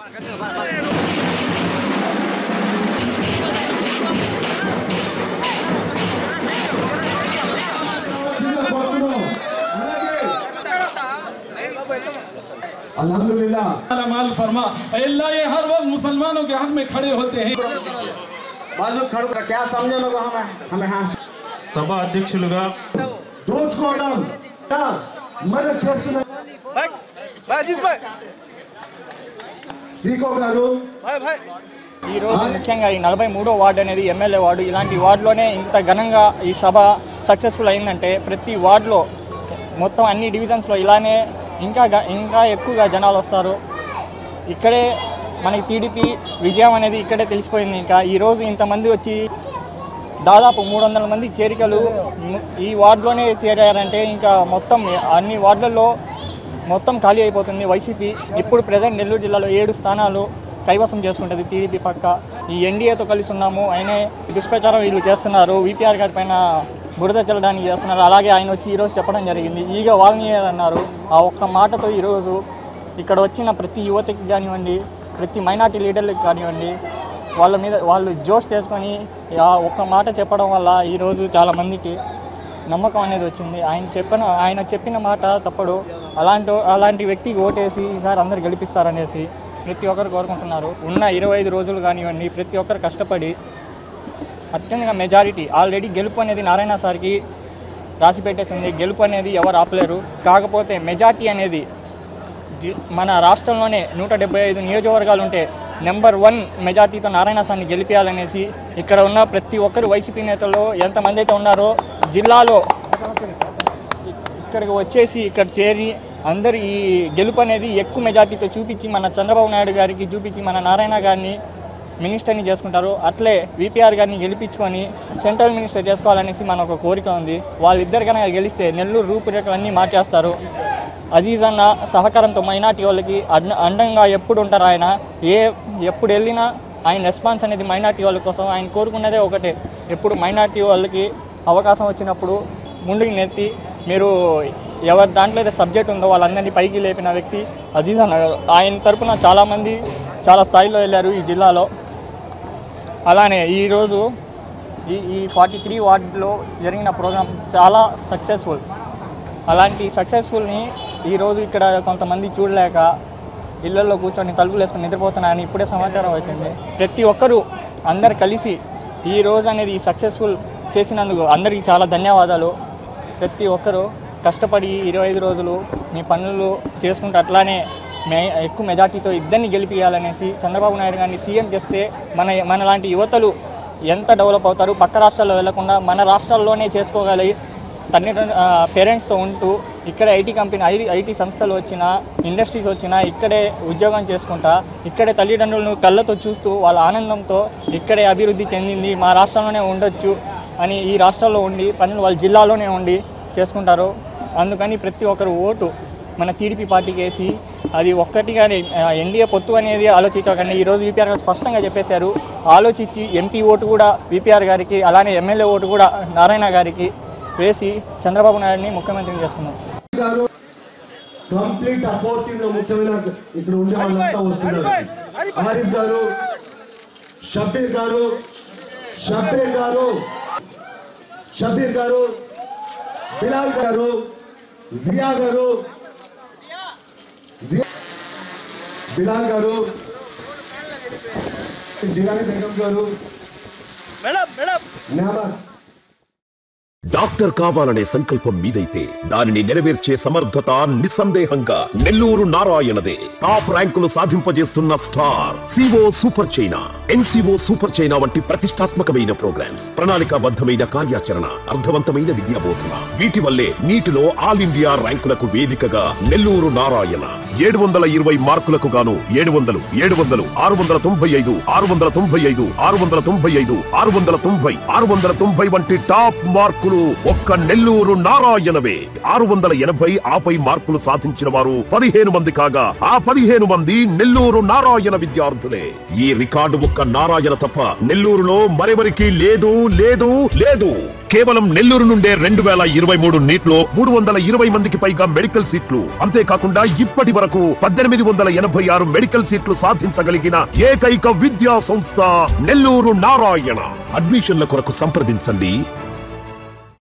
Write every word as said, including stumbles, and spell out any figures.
अल्हम्दुलिल्लाह माल फरमा अल्लाह ये हर वक्त मुसलमानों के हक में खड़े होते हैं बाजू खड़ो क्या समझे लोग हमें हमें हाँ सभा अध्यक्षुలుగా దోచుకోవడం మన చేస్తున్న भाई भाई अजीज भाई सीको గారు भाई भाई ఈ రోజు ముఖ్యంగా ఈ నలభై మూడో వార్డు అనేది ఎమ్మెల్యే వార్డు ఇలాంటి వార్డులోనే ఇంత ఘనంగా ఈ సభ సక్సెస్ఫుల్ అయిందంటే ప్రతి వార్డులో మొత్తం అన్ని డివిజన్స్లో ఇలానే ఇంకా ఇంకా ఎక్కువగా జనాలు వస్తారు. ఇక్కడే మనకి టీడీపీ విజయం అనేది ఇక్కడే తెలిసిపోయింది. ఇంకా ఈరోజు ఇంతమంది వచ్చి దాదాపు మూడు వందల మంది చేరికలు ఈ వార్డులోనే చేరారంటే ఇంకా మొత్తం అన్ని వార్డులలో మొత్తం ఖాళీ అయిపోతుంది. వైసీపీ ఇప్పుడు ప్రజెంట్ నెల్లూరు జిల్లాలో ఏడు స్థానాలు కైవసం చేసుకుంటుంది టీడీపీ పక్క. ఈ ఎన్డీఏతో కలిసి ఉన్నాము, ఆయనే దుష్ప్రచారం వీళ్ళు చేస్తున్నారు, వీపీఆర్ గారి పైన బురద చల్లడానికి చేస్తున్నారు. అలాగే ఆయన వచ్చి ఈరోజు చెప్పడం జరిగింది, ఈగ వాల్మీయర్ అన్నారు. ఆ ఒక్క మాటతో ఈరోజు ఇక్కడ వచ్చిన ప్రతి యువతకి కానివ్వండి, ప్రతి మైనార్టీ లీడర్లకు కానివ్వండి, వాళ్ళ మీద వాళ్ళు జోష్ చేసుకొని ఆ ఒక్క మాట చెప్పడం వల్ల ఈరోజు చాలామందికి నమ్మకం అనేది వచ్చింది. ఆయన చెప్పిన ఆయన చెప్పిన మాట తప్పుడు. అలాంటి అలాంటి వ్యక్తికి ఓటేసి ఈసారి అందరు గెలిపిస్తారనేసి ప్రతి ఒక్కరు కోరుకుంటున్నారు. ఉన్న ఇరవై ఐదు రోజులు కానివ్వండి ప్రతి ఒక్కరు కష్టపడి అత్యంత మెజారిటీ ఆల్రెడీ గెలుపు అనేది నారాయణ సార్కి రాసి పెట్టేసింది. గెలుపు అనేది ఎవరు ఆపలేరు. కాకపోతే మెజారిటీ అనేది మన రాష్ట్రంలోనే నూట డెబ్బై ఐదు నియోజకవర్గాలు ఉంటే నెంబర్ వన్ మెజార్టీతో నారాయణ సార్ని గెలిపించాలనేసి ఇక్కడ ఉన్న ప్రతి ఒక్కరు వైసీపీ నేతలు ఎంతమంది అయితే ఉన్నారో జిల్లాలో ఇక్కడికి వచ్చేసి ఇక్కడ చేరి అందరూ ఈ గెలుపు అనేది ఎక్కువ మెజార్టీతో చూపించి మన చంద్రబాబు నాయుడు గారికి చూపించి మన నారాయణ గారిని మినిస్టర్ని చేసుకుంటారు. అట్లే వీపీఆర్ గారిని గెలిపించుకొని సెంట్రల్ మినిస్టర్ చేసుకోవాలనేసి మన ఒక కోరిక ఉంది. వాళ్ళిద్దరు కనుక గెలిస్తే నెల్లూరు రూపురేఖలన్నీ మార్చేస్తారు. అజీజ్ అన్న సహకారంతో మైనార్టీ వాళ్ళకి అండంగా ఎప్పుడు ఉంటారు. ఆయన ఏ ఎప్పుడు వెళ్ళినా ఆయన రెస్పాన్స్ అనేది మైనార్టీ వాళ్ళ కోసం. ఆయన కోరుకున్నదే ఒకటే, ఎప్పుడు మైనార్టీ వాళ్ళకి అవకాశం వచ్చినప్పుడు ముందుకు నెత్తి మీరు ఎవరి దాంట్లో అయితే సబ్జెక్ట్ ఉందో వాళ్ళందరినీ పైకి లేపిన వ్యక్తి అజీజ్ అన్న. ఆయన తరఫున చాలామంది చాలా స్థాయిలో వెళ్ళారు ఈ జిల్లాలో. అలానే ఈరోజు ఈ ఈ ఫార్టీ త్రీ వార్డులో జరిగిన ప్రోగ్రాం చాలా సక్సెస్ఫుల్. అలాంటి సక్సెస్ఫుల్ని ఈరోజు ఇక్కడ కొంతమంది చూడలేక ఇళ్లలో కూర్చొని తలుపులు వేసుకొని నిద్రపోతున్నారని ఇప్పుడే సమాచారం వచ్చింది. ప్రతి ఒక్కరూ అందరు కలిసి ఈ రోజు అనేది సక్సెస్ఫుల్ చేసినందుకు అందరికీ చాలా ధన్యవాదాలు. ప్రతి ఒక్కరూ కష్టపడి ఇరవై ఐదు రోజులు మీ పనులు చేసుకుంటూ అట్లానే మే ఎక్కువ మెజార్టీతో ఇద్దరిని గెలిపియాలనేసి చంద్రబాబు నాయుడు గారిని సీఎం చేస్తే మన మన లాంటి యువతలు ఎంత డెవలప్ అవుతారు. పక్క రాష్ట్రాల్లో వెళ్లకుండా మన రాష్ట్రాల్లోనే చేసుకోగలిగి తల్లి పేరెంట్స్తో ఉంటూ ఇక్కడే ఐటీ కంపెనీ ఐ ఐటీ సంస్థలు వచ్చినా ఇండస్ట్రీస్ వచ్చినా ఇక్కడే ఉద్యోగం చేసుకుంటా ఇక్కడే తల్లిదండ్రులను కళ్ళతో చూస్తూ వాళ్ళ ఆనందంతో ఇక్కడే అభివృద్ధి చెందింది మా రాష్ట్రంలోనే ఉండొచ్చు అని ఈ రాష్ట్రాల్లో ఉండి పనులు వాళ్ళ జిల్లాలోనే ఉండి చేసుకుంటారు. అందుకని ప్రతి ఒక్కరు ఓటు మన టీడీపీ పార్టీకి వేసి అది ఒక్కటిగానే ఎన్డీఏ పొత్తు అనేది ఆలోచించకండి. ఈరోజు వీపీఆర్ గారు స్పష్టంగా చెప్పేశారు. ఆలోచించి ఎంపీ ఓటు కూడా వీపీఆర్ గారికి అలానే ఎమ్మెల్యే ఓటు కూడా నారాయణ గారికి వేసి చంద్రబాబు నాయుడిని ముఖ్యమంత్రిని చేసుకున్నాం. కంప్లీట్ అపోర్టింగ్ ముఖ్యమైన ఇక్కడ ఉండే వాళ్ళంతా వస్తున్నారు. ఆరిఫ్ గారు, షబీర్ గారు, షబీర్ గారు, షబీర్ గారు, బిలాల్ గారు, జియా గారు, బిలాల్ గారు, జిలాని బేగం గారు, మేడం మేడం న్యామత్. డాక్టర్ కావాలనే సంకల్పం మీదైతే దానిని నెరవేర్చే సమర్థత నిస్సందేహంగా నెల్లూరు నారాయణదే. టాప్ ర్యాంకులు సాధింపజేస్తున్న స్టార్ సివో సూపర్ చైనా, ఎన్సిఓ సూపర్ చైనా వంటి ప్రతిష్టాత్మకమైన ప్రోగ్రామ్స్, ప్రణాళికాబద్ధమైన కార్యాచరణ, అర్థవంతమైన విద్యాబోధన, వీటి వల్లే నీటిలో ఆల్ ఇండియా ర్యాంకులకు వేదికగా నెల్లూరు నారాయణ. ఏడు వందల ఇరవై మార్కులకు గాను ఏడు వందలు ఏడు వందలు ఆరు వందల తొంభై ఐదు ఆరు వందల తొంభై ఐదు ఆరు వందల తొంభై ఐదు ఆరు వందల తొంభై ఆరు వందల తొంభై వంటి టాప్ మార్కులు రికార్డులు ఒక్క నెల్లూరు నారాయణవే. ఆరు వందల ఎనభై ఆపై మార్కులు సాధించిన వారు పదిహేను మంది కాగా ఆ పదిహేను మంది నెల్లూరు నారాయణ విద్యార్థులే. ఈ రికార్డు ఒక్క నారాయణ తప్ప నెల్లూరులో మరెవరికి లేదు లేదు లేదు. కేవలం నెల్లూరు నుండే రెండు వేల ఇరవై మూడు నీట్ లో మూడు వందల ఇరవై మందికి పైగా మెడికల్ సీట్లు, అంతేకాకుండా ఇప్పటి వరకు పద్దెనిమిది వందల ఎనభై ఆరు మెడికల్ సీట్లు సాధించగలిగిన ఏకైక విద్యా సంస్థ నెల్లూరు నారాయణ. అడ్మిషన్ల కొరకు సంప్రదించండి